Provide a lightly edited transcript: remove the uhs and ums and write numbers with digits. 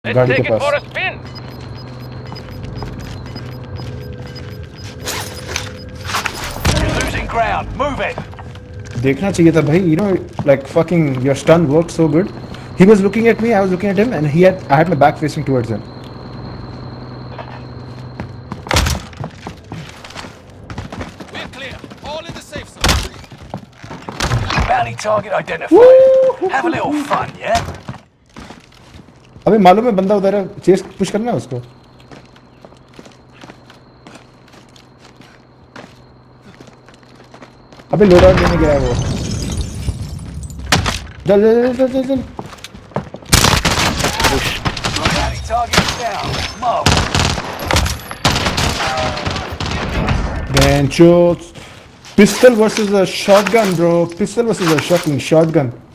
गाड़ी के take it for a pass spin. You're losing ground. Move it. देखना चाहिए था भाई, you know, like fucking your stun worked so good. He was looking at me, I was looking at him, and I had my back facing towards him. We're clear. All in the safe zone. Bounty target identified. Have a little fun, yeah? अबे मालूम है बंदा उधर है, chess push करना है उसको. अबे लोड आउट देने गया है वो. चल चल चल चल चल. Bounty target down. Mark. Benchos. Pistol versus a shotgun, bro. Pistol versus a fucking shotgun.